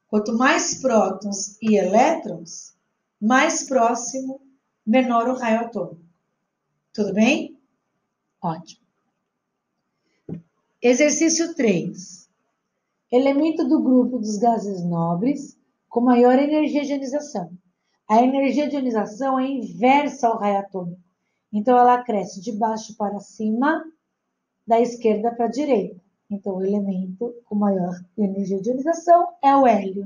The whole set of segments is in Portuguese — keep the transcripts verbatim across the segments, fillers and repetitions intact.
Quanto mais prótons e elétrons, mais próximo, menor o raio atômico. Tudo bem? Ótimo. Exercício três. Elemento do grupo dos gases nobres com maior energia de ionização. A energia de ionização é inversa ao raio atômico. Então, ela cresce de baixo para cima, da esquerda para a direita. Então, o elemento com maior energia de ionização é o hélio.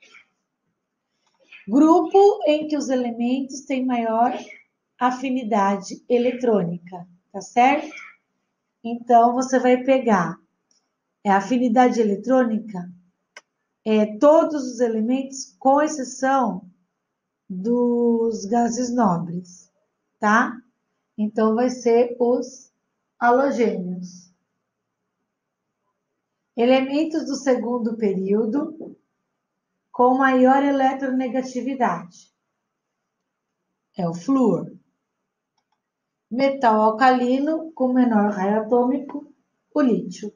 Grupo em que os elementos têm maior afinidade eletrônica, tá certo? Então, você vai pegar a afinidade eletrônica, é, todos os elementos, com exceção dos gases nobres, tá? Então, vai ser os halogênios. Elementos do segundo período com maior eletronegatividade. É o flúor. Metal alcalino com menor raio atômico, o lítio.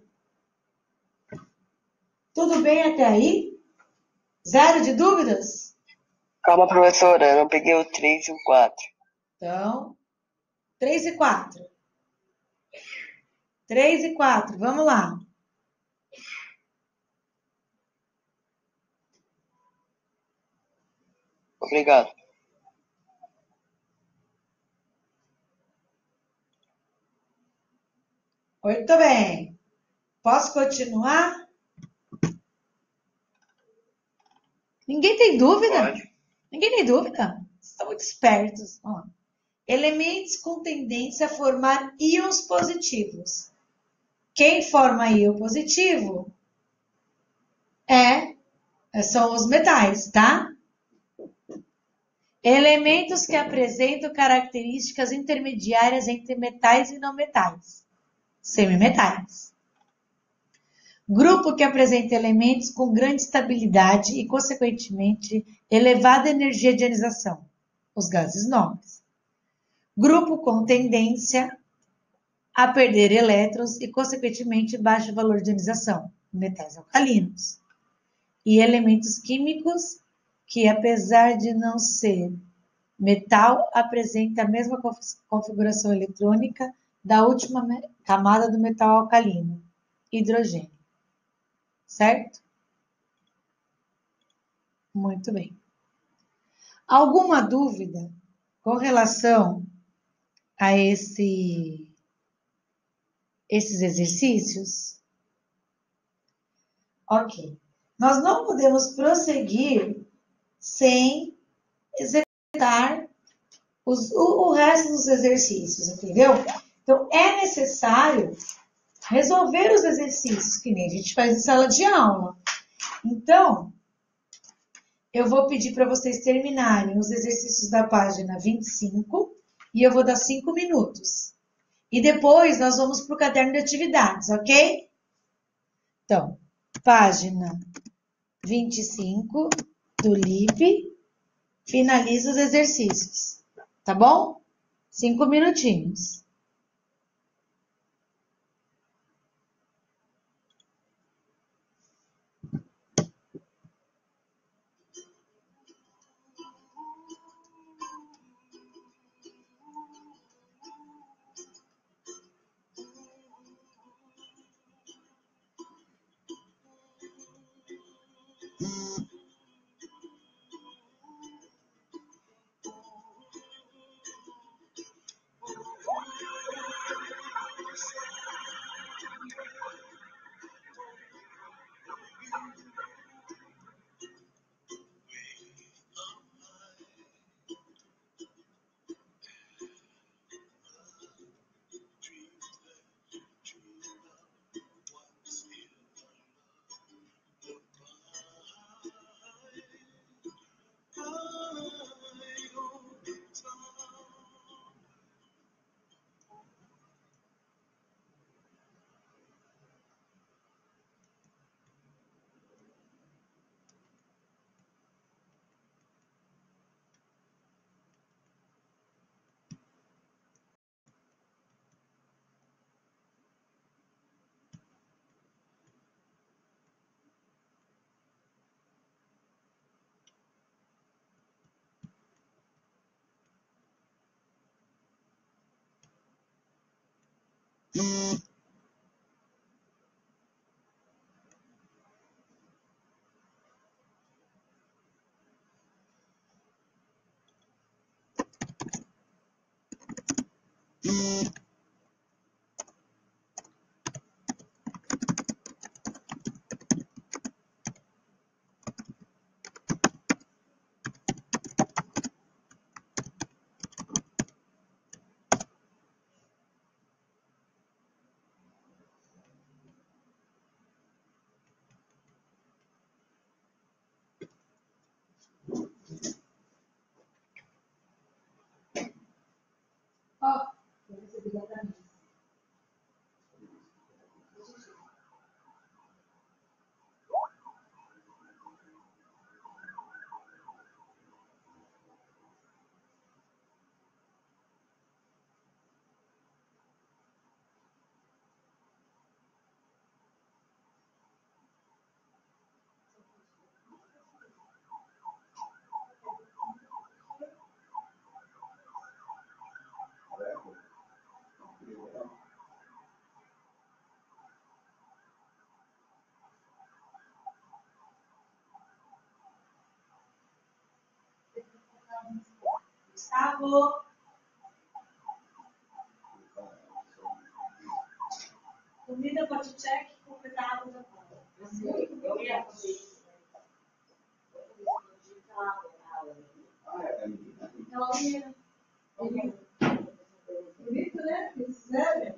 Tudo bem até aí? Zero de dúvidas? Calma, professora, eu não peguei o três e o quatro. Então, três e quatro. três e quatro, vamos lá. Obrigado. Muito bem. Posso continuar? Ninguém tem dúvida? Pode. Ninguém tem dúvida? Estão muito espertos. Vamos lá. Elementos com tendência a formar íons positivos. Quem forma íon positivo é, são os metais, tá? Elementos que apresentam características intermediárias entre metais e não metais. Semimetais. Grupo que apresenta elementos com grande estabilidade e, consequentemente, elevada energia de ionização. Os gases nobres. Grupo com tendência a perder elétrons e, consequentemente, baixo valor de ionização. Metais alcalinos. E elementos químicos que, apesar de não ser metal, apresenta a mesma configuração eletrônica da última camada do metal alcalino, hidrogênio. Certo? Muito bem. Alguma dúvida com relação a esse, esses exercícios? Ok. Nós não podemos prosseguir sem executar os, o, o resto dos exercícios, entendeu? Então, é necessário resolver os exercícios, que nem a gente faz em sala de aula. Então, eu vou pedir para vocês terminarem os exercícios da página vinte e cinco e eu vou dar cinco minutos. E depois nós vamos para o caderno de atividades, ok? Então, página vinte e cinco do L I P, finaliza os exercícios, tá bom? Cinco minutinhos. Ó, eu recebi da camisa. Gustavo. Comida pode check, completar água da conta. Eu ia fazer isso. Então, bonito, né? Sério?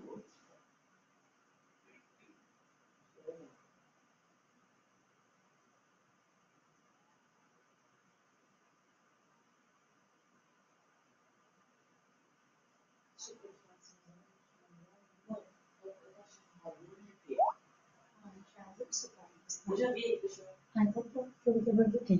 Eu já vi, deixa eu ver. Ah, então pronto, eu vou ver do quê?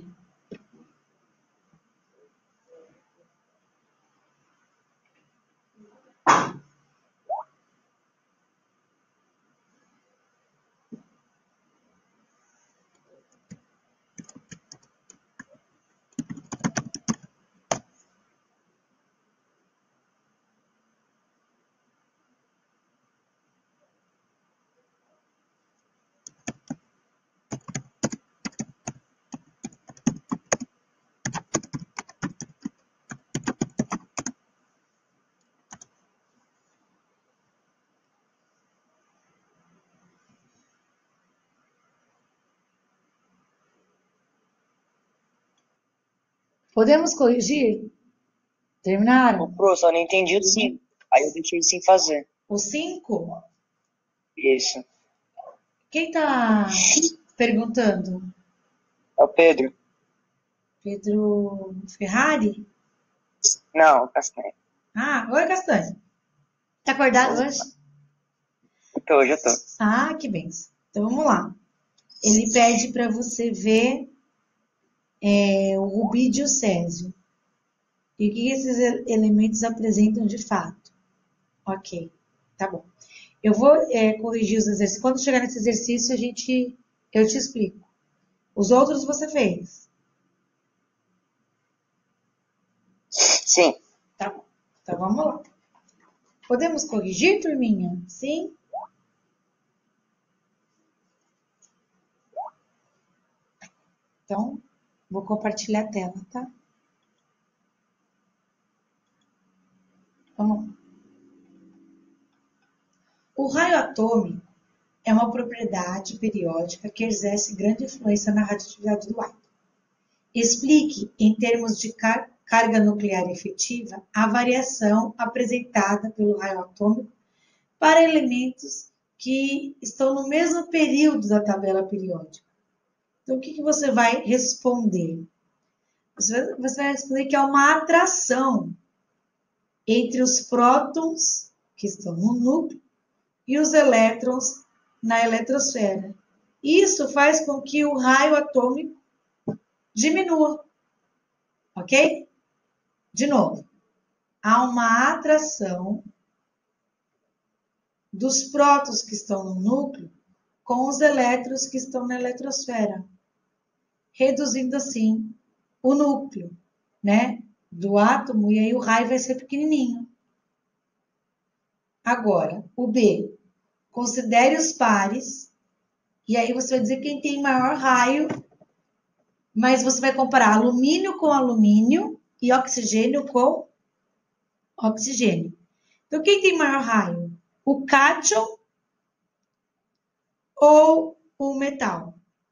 Podemos corrigir? Terminaram? Pro, só não entendi o cinco. Aí eu deixei sem fazer. O cinco? Isso. Quem tá perguntando? É o Pedro? Pedro Ferrari? Não, Castanha. Ah, oi, Castanho. Tá acordado hoje? Eu tô, hoje eu tô. Ah, que benção. Então vamos lá. Ele pede para você ver é, o rubídio e o césio. E o que esses elementos apresentam de fato. Ok, tá bom. Eu vou é, corrigir os exercícios. Quando chegar nesse exercício, a gente, eu te explico. Os outros você fez? Sim. Tá bom. Então vamos lá. Podemos corrigir, turminha? Sim? Então, vou compartilhar a tela, tá? Vamos lá. O raio atômico é uma propriedade periódica que exerce grande influência na radioatividade do átomo. Explique, em termos de car carga nuclear efetiva, a variação apresentada pelo raio atômico para elementos que estão no mesmo período da tabela periódica. Então, o que, que você vai responder? Você vai responder que é uma atração entre os prótons, que estão no núcleo, e os elétrons na eletrosfera. Isso faz com que o raio atômico diminua. Ok? De novo, há uma atração dos prótons que estão no núcleo com os elétrons que estão na eletrosfera, reduzindo assim o núcleo, né, do átomo, e aí o raio vai ser pequenininho. Agora, o B. considere os pares, e aí você vai dizer quem tem maior raio, mas você vai comparar alumínio com alumínio e oxigênio com oxigênio. Então, quem tem maior raio? O cátion ou o metal?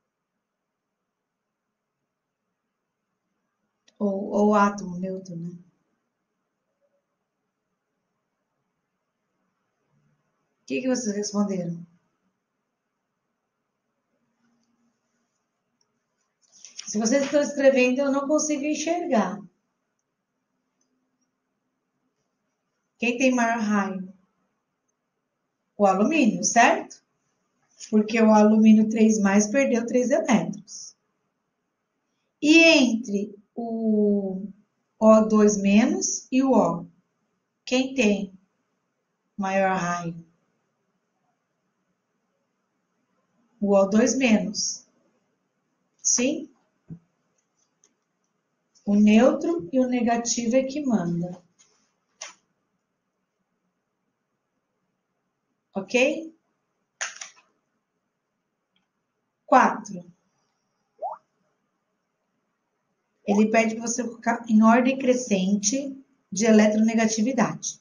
Ou, ou o átomo neutro, né? O que, que vocês responderam? Se vocês estão escrevendo, eu não consigo enxergar. Quem tem maior raio? O alumínio, certo? Porque o alumínio três mais perdeu três elétrons. E entre o O dois menos e o O, quem tem maior raio? O O dois menos. Sim? O neutro e o negativo é que manda. Ok? quatro. Ele pede para você colocar em ordem crescente de eletronegatividade.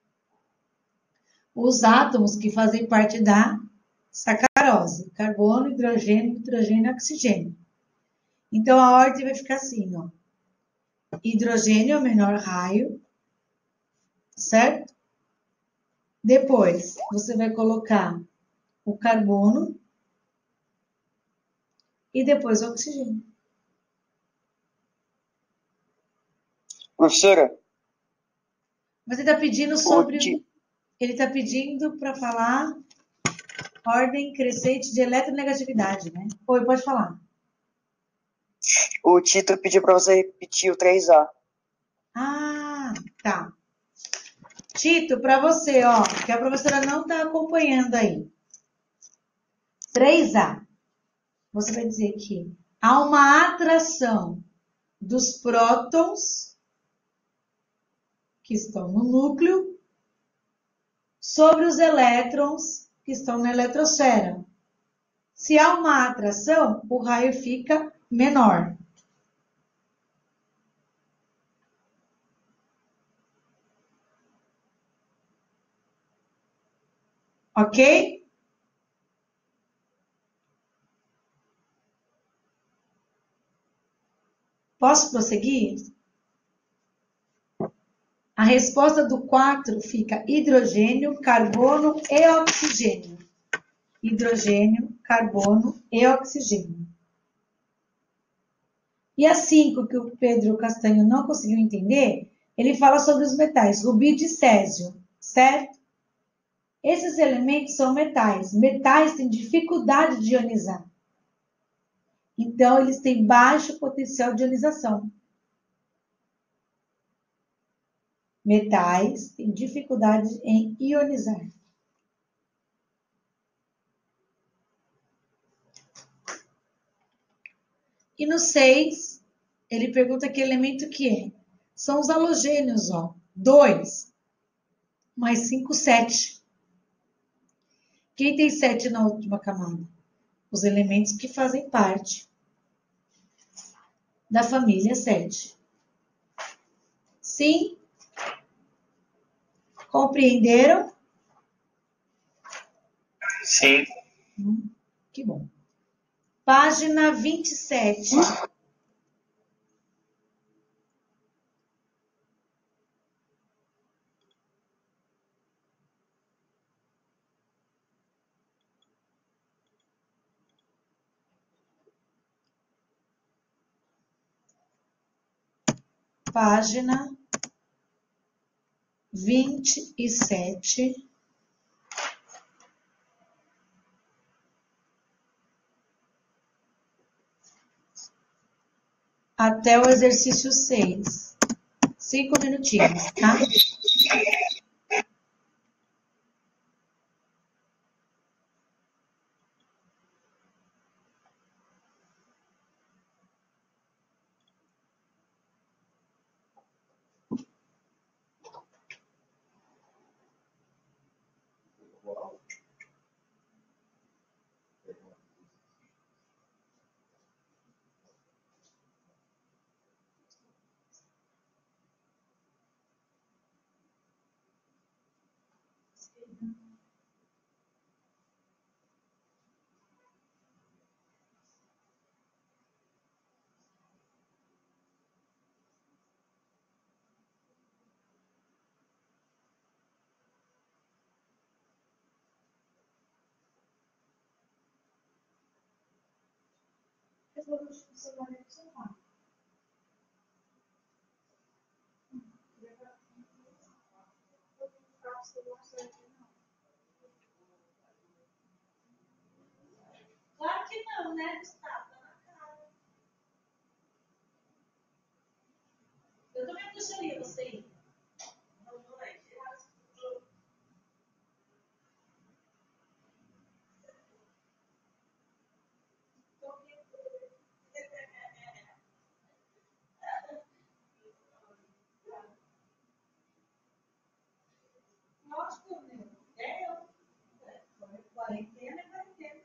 Os átomos que fazem parte da sacarose: carbono, hidrogênio, nitrogênio e oxigênio. Então, a ordem vai ficar assim, ó. Hidrogênio é o menor raio, certo? Depois, você vai colocar o carbono e depois o oxigênio. Professora? Mas ele está pedindo sobre... Ele está pedindo para falar ordem crescente de eletronegatividade, né? Oi, pode falar. O Tito pediu para você repetir o três A. Ah, tá. Tito, para você, ó, que a professora não está acompanhando aí. três A. Você vai dizer que há uma atração dos prótons que estão no núcleo sobre os elétrons que estão na eletrosfera. Se há uma atração, o raio fica menor. Ok? Posso prosseguir? A resposta do quatro fica hidrogênio, carbono e oxigênio. Hidrogênio, carbono e oxigênio. E a cinco, que o Pedro Castanho não conseguiu entender, ele fala sobre os metais, rubídio e césio, certo? Esses elementos são metais. Metais têm dificuldade de ionizar. Então, eles têm baixo potencial de ionização. Metais têm dificuldade em ionizar. E no seis, ele pergunta que elemento que é. São os halogênios, ó. dois mais cinco, sete. Quem tem sete na última camada? Os elementos que fazem parte da família sete. Sim? Compreenderam? Sim. Hum, que bom. Página vinte e sete. Página vinte e sete. Até o exercício seis. Cinco minutinhos, tá? Claro que não, né, Gustavo? Tá na cara. Eu também deixaria você ir. Não, não é. Lógico, meu. É eu. Quarentena é quarentena.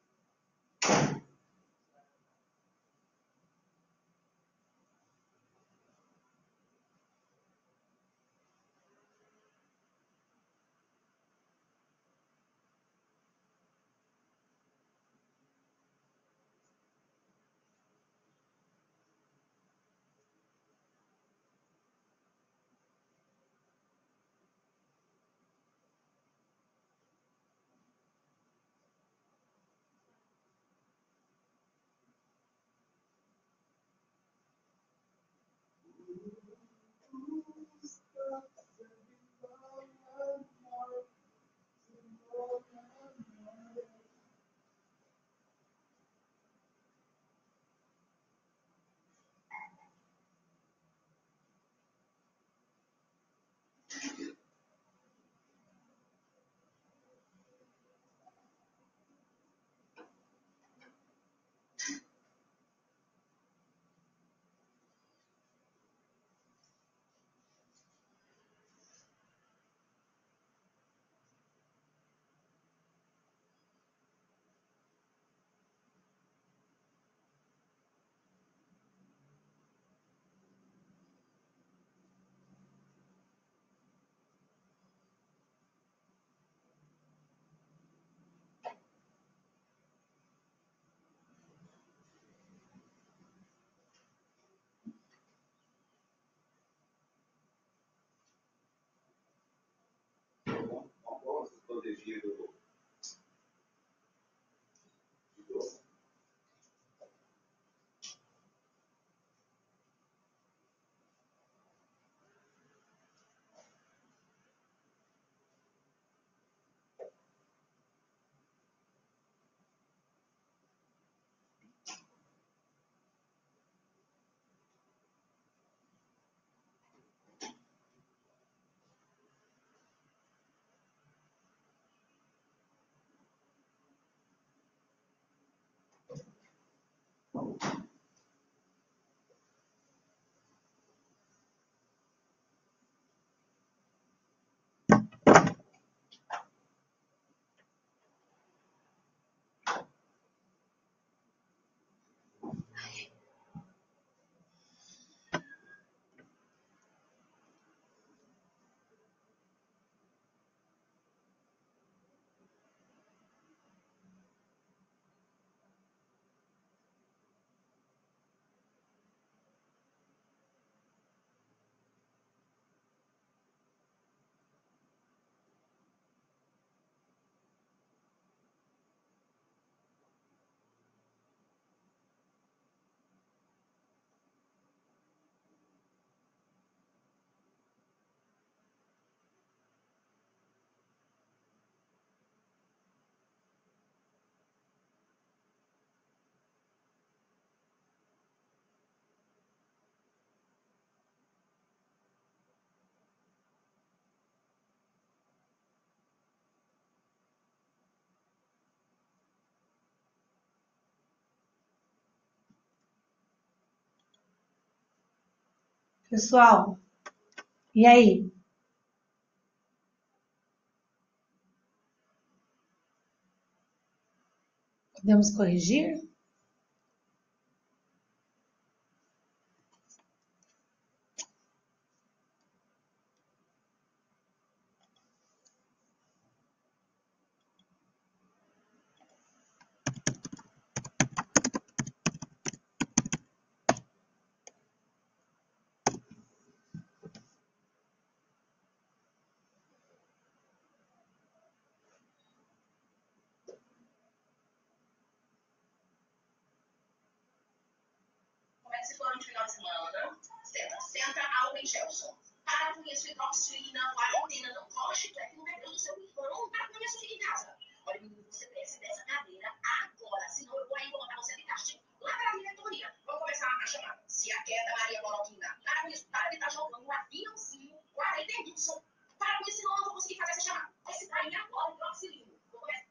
Pessoal, e aí? Podemos corrigir? Gelson. Para com isso, hidroxilina, quarentena, não cola chiclete no bebê do seu irmão. Para com isso, fica em casa. Olha, menino, você desce dessa cadeira agora, senão eu vou aí botar você de castigo lá para a diretoria. Vamos começar a chamar. Se aquieta, Maria Boroquina. Para com isso, para de estar jogando um aviãozinho, quarenta e Edson. Para com isso, senão eu não vou conseguir fazer essa chamada. Esse daí agora, hidroxilina. Vou começar.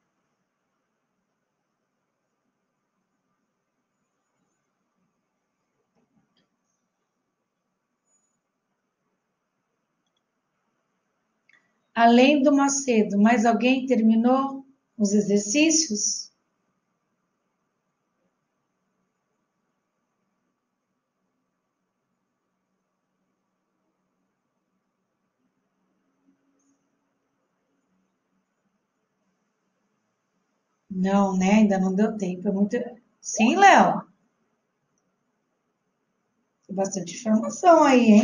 Além do Macedo, mais alguém terminou os exercícios? Não, né? Ainda não deu tempo. É muito... Sim, Léo? Tem bastante informação aí, hein?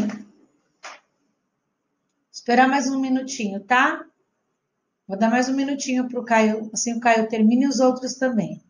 Esperar mais um minutinho, tá? Vou dar mais um minutinho para o Caio, assim o Caio termine e os outros também.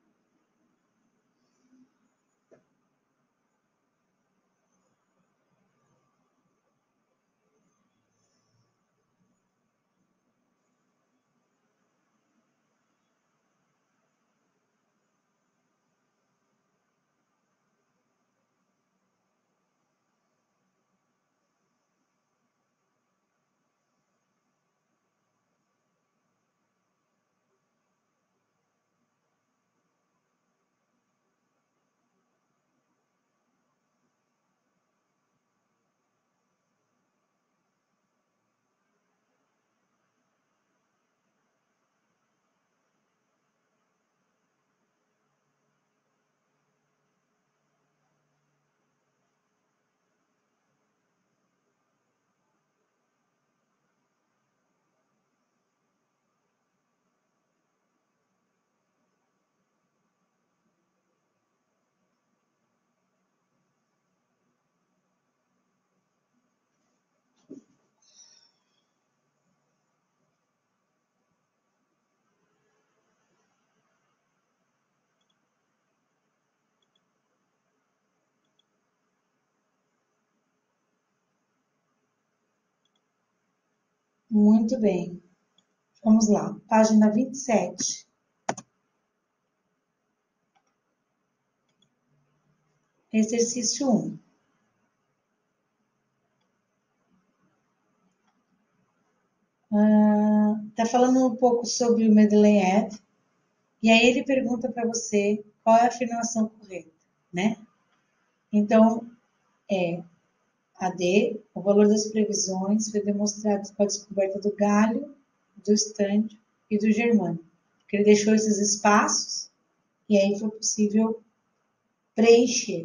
Muito bem. Vamos lá. Página vinte e sete. Exercício um. Está ah, falando um pouco sobre o Mendeleev. E aí ele pergunta para você qual é a afirmação correta, né? Então, é A D, o valor das previsões foi demonstrado com a descoberta do galho, do estândio e do germânio. Porque ele deixou esses espaços e aí foi possível preencher.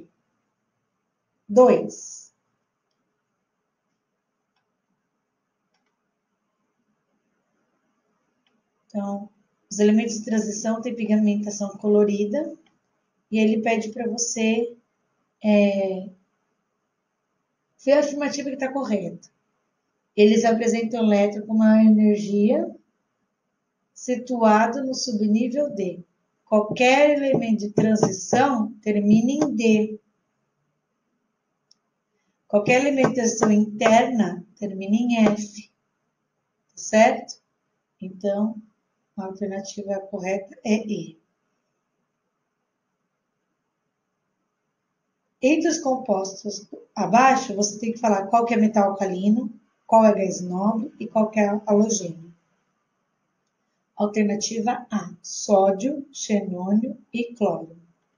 Dois. Então, os elementos de transição têm pigmentação colorida e ele pede para você é, ver a afirmativa que está correta. Eles apresentam o elétron com maior energia situado no subnível D. Qualquer elemento de transição termina em D. Qualquer elemento de transição interna termina em F. Certo? Então, a alternativa correta é E. Entre os compostos abaixo, você tem que falar qual que é metal alcalino, qual é gás nobre e qual que é halogênio. Alternativa A, sódio, xenônio e cloro.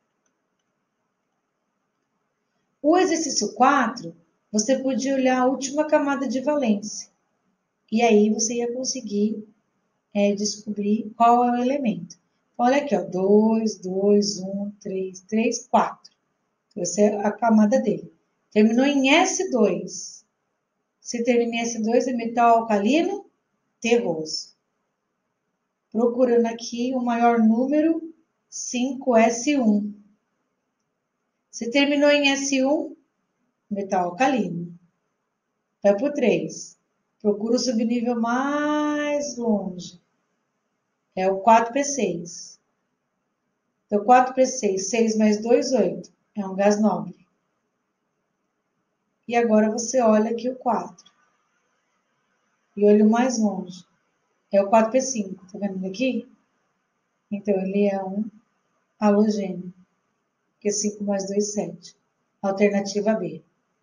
O exercício quatro, você podia olhar a última camada de valência. E aí você ia conseguir é, descobrir qual é o elemento. Então, olha aqui, ó, dois, dois, um, três, três, quatro. Essa é a camada dele. Terminou em S dois. Se termina em S dois, é metal alcalino terroso. Procurando aqui o maior número, cinco S um. Se terminou em S um, metal alcalino. Vai para o três. Procura o subnível mais longe. É o quatro P seis. Então, quatro P seis, seis mais dois, oito. É um gás nobre. E agora você olha aqui o quatro. E olha o mais longe. É o quatro P cinco, tá vendo aqui? Então, ele é um halogênio. Porque cinco mais dois, sete. Alternativa B.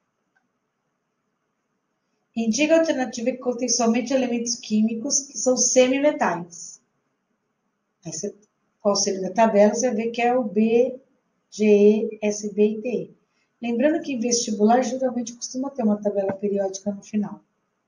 Indica a alternativa que contém somente elementos químicos que são semimetais. Aí você, qual seria da tabela, você vê que é o B, G, E, S, B e T, E. Lembrando que em vestibular, geralmente costuma ter uma tabela periódica no final.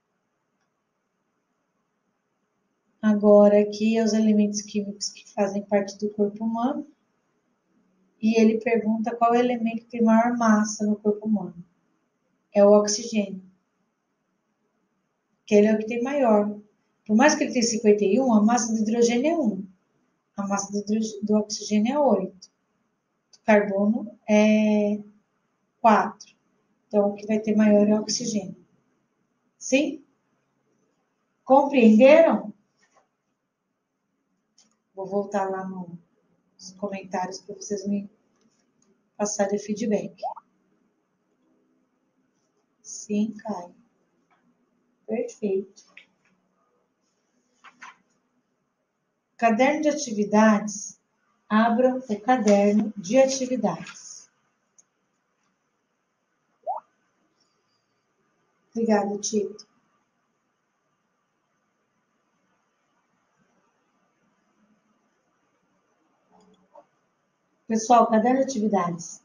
Agora, aqui é os elementos químicos que fazem parte do corpo humano. E ele pergunta qual elemento tem maior massa no corpo humano. É o oxigênio. Que ele é o que tem maior. Por mais que ele tenha cinquenta e um, a massa do hidrogênio é um. A massa do, do oxigênio é oito. O carbono é quatro. Então, o que vai ter maior é o oxigênio. Sim? Compreenderam? Vou voltar lá nos comentários para vocês me passarem feedback. Sim, Caio. Perfeito. Caderno de atividades. Abram o caderno de atividades. Obrigada, Tito. Pessoal, caderno de atividades.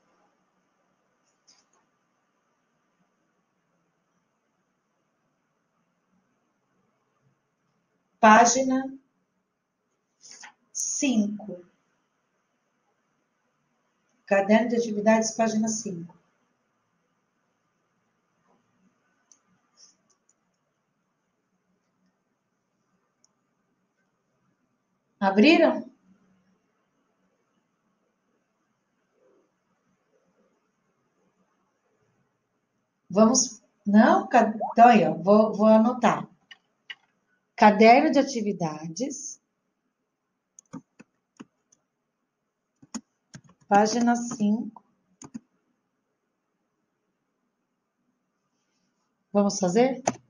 Página cinco. Caderno de atividades, página cinco. Abriram? Vamos. Não? Então aí, ó, vou, vou anotar. Caderno de atividades. Página cinco. Vamos fazer?